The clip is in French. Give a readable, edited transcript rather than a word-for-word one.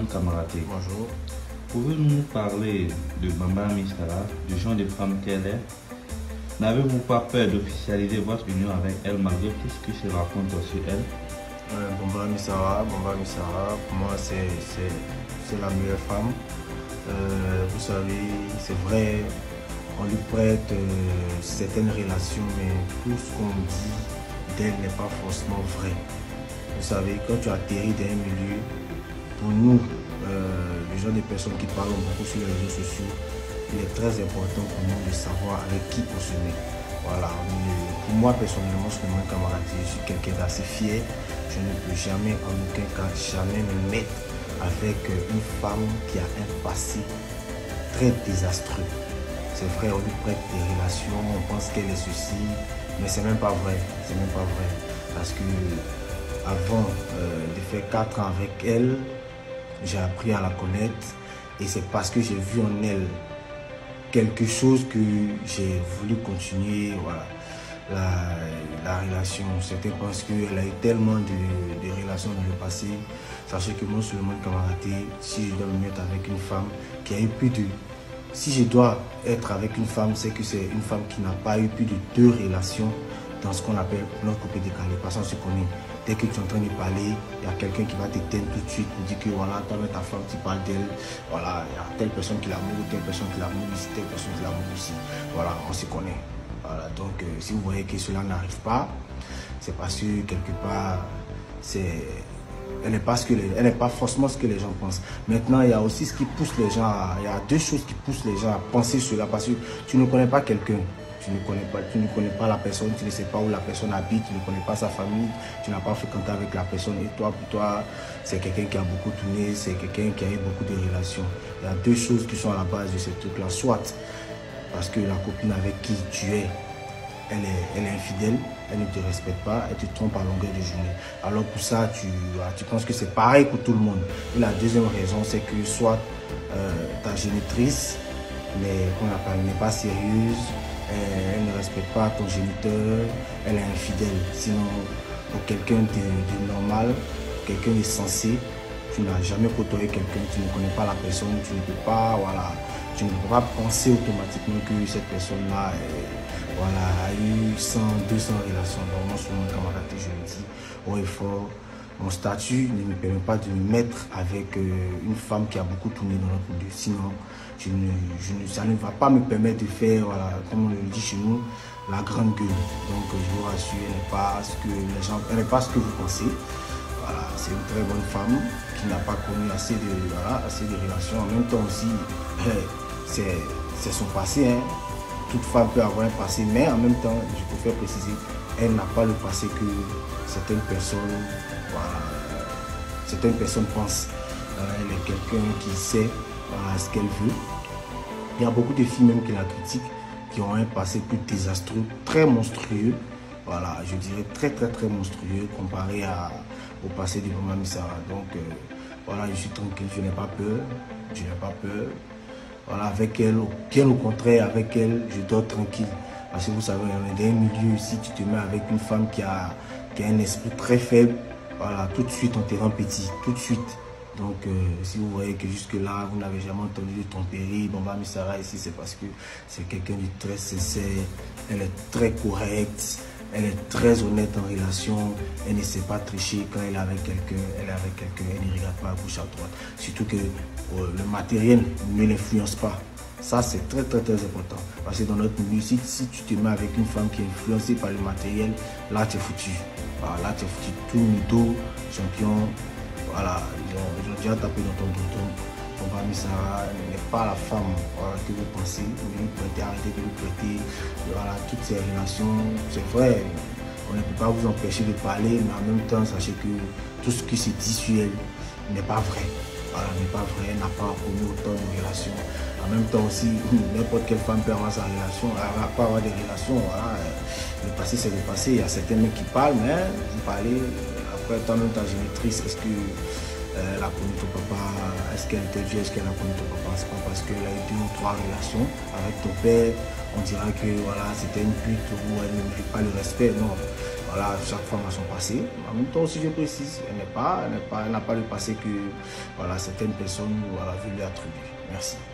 Souleymane Kamaraté. Bonjour. Pouvez-vous nous parler de Bamba Missara, du genre de femme qu'elle est? N'avez-vous pas peur d'officialiser votre union avec elle malgré tout ce qui se raconte sur elle? Bamba Missara, pour moi c'est la meilleure femme. Vous savez, c'est vrai, on lui prête certaines relations, mais tout ce qu'on dit d'elle n'est pas forcément vrai. Vous savez, quand tu atterris dans un milieu, pour nous, le genre de personnes qui parlent beaucoup sur les réseaux sociaux, il est très important pour nous de savoir avec qui on se met. Voilà, pour moi personnellement, Souleymane Kamaraté, je suis quelqu'un d'assez fier. Je ne peux jamais, en aucun cas, jamais me mettre avec une femme qui a un passé très désastreux. C'est vrai, on lui prête des relations, on pense qu'elle est ceci, mais c'est même pas vrai. C'est même pas vrai. Parce que avant de faire 4 ans avec elle, j'ai appris à la connaître et c'est parce que j'ai vu en elle quelque chose que j'ai voulu continuer la relation. C'était parce qu'elle a eu tellement de relations dans le passé. Sachez que moi, Souleymane Kamaraté, si je dois me mettre avec une femme qui a eu plus de... Si je dois être avec une femme, c'est que c'est une femme qui n'a pas eu plus de 2 relations dans ce qu'on appelle notre couple décalé. Parce qu'on se connaît. Dès que tu es en train de parler, il y a quelqu'un qui va t'éteindre tout de suite pour dire que voilà, toi ta femme, tu parles d'elle. Voilà, il y a telle personne qui l'amour, telle personne qui l'amour ici, telle personne qui l'amour ici. Voilà, on se connaît. Voilà, donc si vous voyez que cela n'arrive pas, c'est parce que quelque part, elle n'est pas forcément ce que les gens pensent. Maintenant, il y a aussi ce qui pousse les gens il y a 2 choses qui poussent les gens à penser cela. Parce que tu ne connais pas quelqu'un. Tu ne connais pas la personne, tu ne sais pas où la personne habite, tu ne connais pas sa famille, tu n'as pas fréquenté avec la personne. Et toi, pour toi, c'est quelqu'un qui a beaucoup tourné, c'est quelqu'un qui a eu beaucoup de relations. Il y a 2 choses qui sont à la base de ce truc-là. Soit parce que la copine avec qui tu es, elle est infidèle, elle ne te respecte pas, elle te trompe à longueur de journée. Alors pour ça, tu penses que c'est pareil pour tout le monde. Et la deuxième raison, c'est que soit ta génitrice n'est pas sérieuse, elle ne respecte pas ton géniteur, elle est infidèle. Sinon, pour quelqu'un de normal, quelqu'un de sensé, tu n'as jamais côtoyé quelqu'un, tu ne connais pas la personne, tu ne peux pas penser automatiquement que cette personne-là a eu 100, 200 relations. Donc moi, Souleymane Kamaraté, je le dis haut et fort, mon statut ne me permet pas de me mettre avec une femme qui a beaucoup tourné dans notre milieu. Sinon, ça ne va pas me permettre de faire, voilà, comme on le dit chez nous, la grande gueule. Donc je vous rassure, elle n'est pas ce que vous pensez. Voilà, c'est une très bonne femme qui n'a pas connu assez de relations. En même temps aussi, c'est son passé. Hein. Toute femme peut avoir un passé, mais en même temps, je préfère préciser, elle n'a pas le passé que certaines personnes pensent. Elle est quelqu'un qui sait ce qu'elle veut. Il y a beaucoup de filles même qui la critiquent, qui ont un passé plus désastreux, très monstrueux. Voilà, je dirais très monstrueux comparé au passé de Bamba Missara. Donc voilà, je suis tranquille, je n'ai pas peur. Voilà, avec elle, bien au contraire, avec elle, je dors tranquille. Parce que vous savez, on est dans un milieu, si tu te mets avec une femme qui a un esprit très faible, voilà, tout de suite on te rend petit, tout de suite. Donc si vous voyez que jusque là, vous n'avez jamais entendu de tempérer Bamba Missara ici, c'est parce que c'est quelqu'un de très sincère, elle est très correcte, elle est très honnête en relation, elle ne sait pas tricher quand elle est avec quelqu'un, elle ne regarde pas à gauche à droite. Surtout que le matériel ne l'influence pas. Ça, c'est très important. Parce que dans notre milieu, si tu te mets avec une femme qui est influencée par le matériel, là, tu es foutu. Voilà, là, tu es foutu. Tout mytho, champion. Voilà, ils ont déjà tapé dans ton dos. Bamba Missara n'est pas la femme que vous pensez. Arrêtez de lui prêter. Voilà, toutes ces relations, c'est vrai. On ne peut pas vous empêcher de parler, mais en même temps, sachez que tout ce qui se dit sur elle n'est pas vrai. Voilà, n'est pas vrai, elle n'a pas connu autant de relations. En même temps aussi, n'importe quelle femme peut avoir sa relation, elle va pas avoir des relations. Voilà. Le passé, c'est le passé. Il y a certains mecs qui parlent, mais vous parlez, après, toi-même, ta génitrice, est-ce que elle a connu ton papa, est-ce qu'elle était vieille, est-ce qu'elle a connu ton papa? C'est pas parce qu'elle a eu 2 ou 3 relations avec ton père, on dira que voilà, c'était une pute ou elle ne mérite pas le respect. Non. voilà, chaque femme a son passé. En même temps aussi, je précise, elle n'a pas le passé que voilà, certaines personnes veulent lui attribuer. Merci.